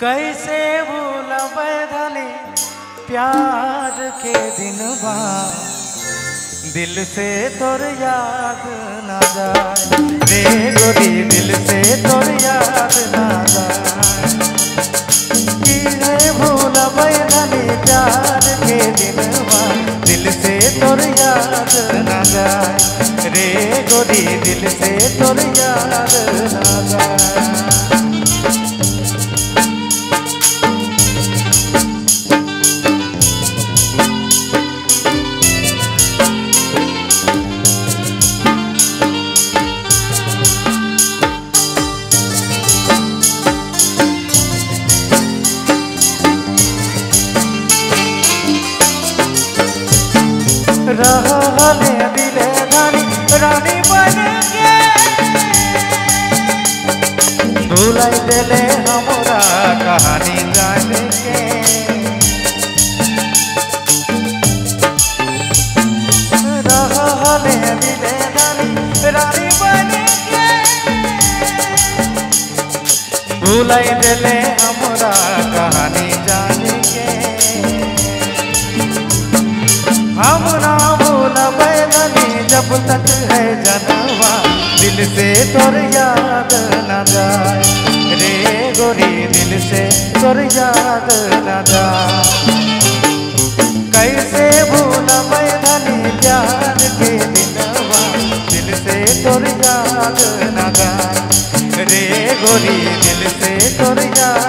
कैसे भूलबै धनी प्यार के दिन बा, दिल से तोर याद ना जाए रे गोरी, दिल से तोर याद ना जाए। कि है भूलबै धनी प्यार के दिन बा, दिल से तोर याद ना जाए रे गोरी, दिल से तोर याद ना जाए। रहले दिले धनी रानी बन के, भुलाई दिले हमरा कहानी जान के। रहले दिले धनी रानी बन के, भुलाई दिले हमरा कहानी जान के। हम ना भूलबै धनी जब तक है जनवा, दिल से तोर याद न जाए रे गोरी, दिल से तोर याद न जाए। कैसे भूलबै धनी प्यार के दिनवा, दिल से तोर याद न जाए रे गोरी, दिल से तोर याद